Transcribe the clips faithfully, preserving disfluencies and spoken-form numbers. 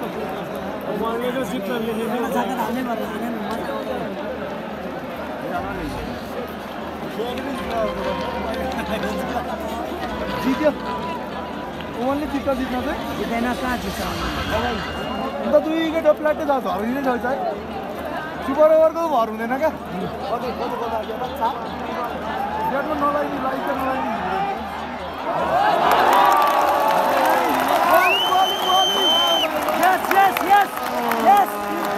उहाँले जो जित्न लेखेको जाकर हाल्नै पर्यो हैन जित्यो उहाँले जित्छ जित्न चाहिँ जित्दैन कहाँ जित्छ अन्त दुई विकेट प्लाटे जान्छ हराइनै छ है सुपर ओभरको भर हुँदैन क्या गेटमा नलाइने लाइक त नलाइने Yes, yes, yes, yes.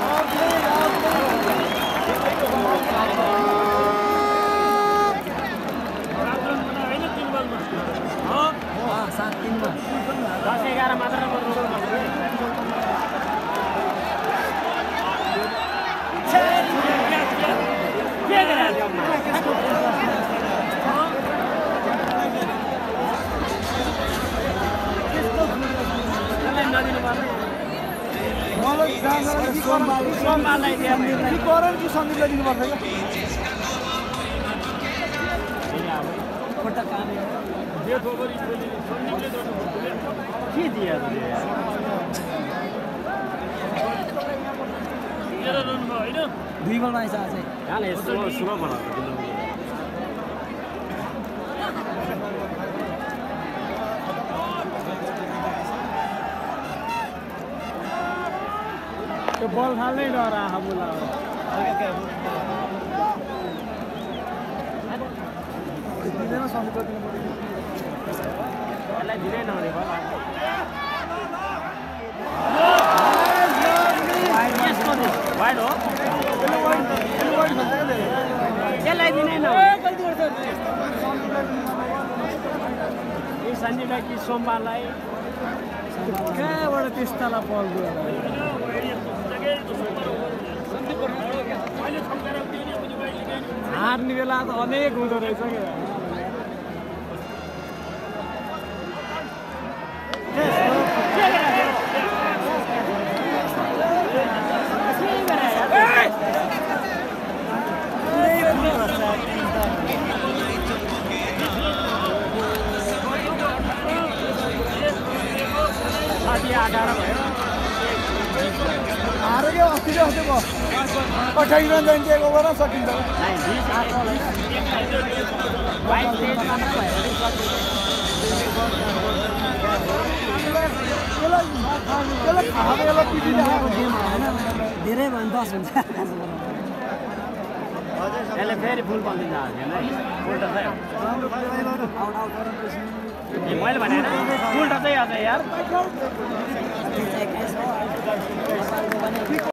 सात तिनमा दस एघार मात्र सोमबारलाई करण कि सन्दीपलाई दिनुपर्छ के दियो दुई बलमा आइस अझै यहाँ यस्तो स्लो बनाएको त्यो बल खाल्नै डर आहा बोला दिँदैन सन्दीपलाई दिनु पर्यो यसलाई दिँदैन भने वाइड हो यसलाई दिँदैन यो सन्दीपलाई कि सोमबारलाई कहाँबाट त्यस्तालाई बल दियो हार्ने बेला त अनेक हुँदो रहेछ क्या हारे क्या अस्ति चाहिँ अस्ति भयो अठाइस रन जान्छ ओभर सकिन्छ धेरै भयो भने दस हुन्छ यसले फेरि फुल बनिन्छ उल्टा चाहिँ मैले भने उल्टा चाहिँ अझ यार